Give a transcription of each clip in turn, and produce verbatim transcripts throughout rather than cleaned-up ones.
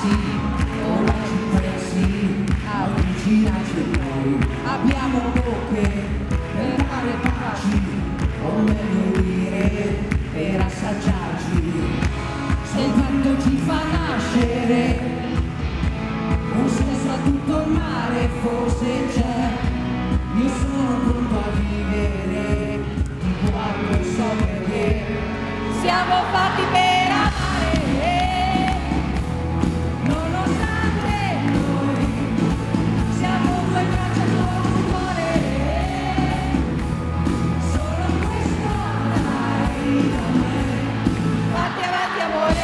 sì, ora ci pensi, avvicinarci a noi. Abbiamo bocche per dare paci, o meglio dire, per assaggiarci. Soltanto ci fa nascere un senso a tutto il mare, forse c'è. Io sono pronto a vivere, ti guardo e so perché siamo fatti per amare, nonostante noi siamo due braccia con un cuore, solo questo dai da me, fatti avanti amore.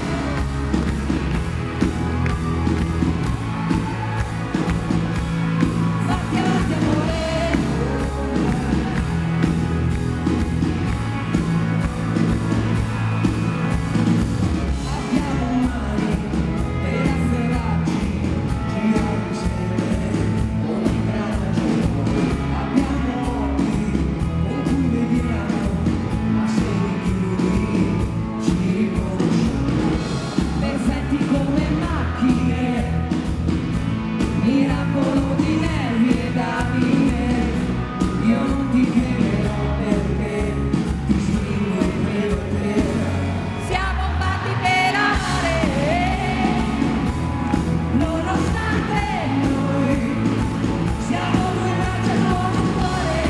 Miracolo di nervi e d'anime, io non ti chiederò perché, ti stringo e credo te. Siamo fatti per amare, nonostante noi siamo due braccia con un cuore,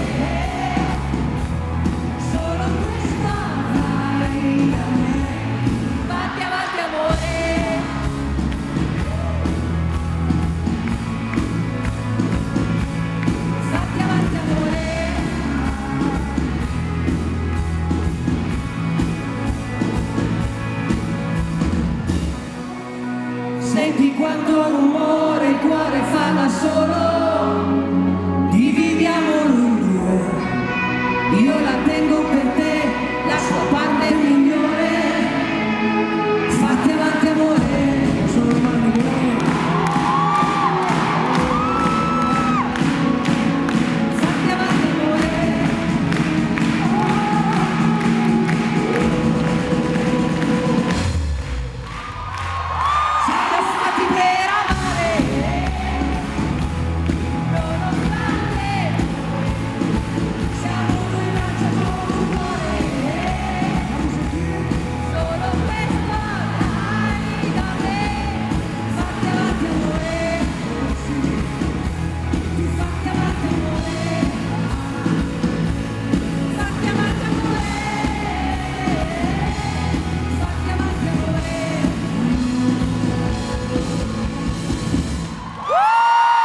solo questa dai da me, fatti avanti amore. Senti quanto rumore il cuore fa da solo.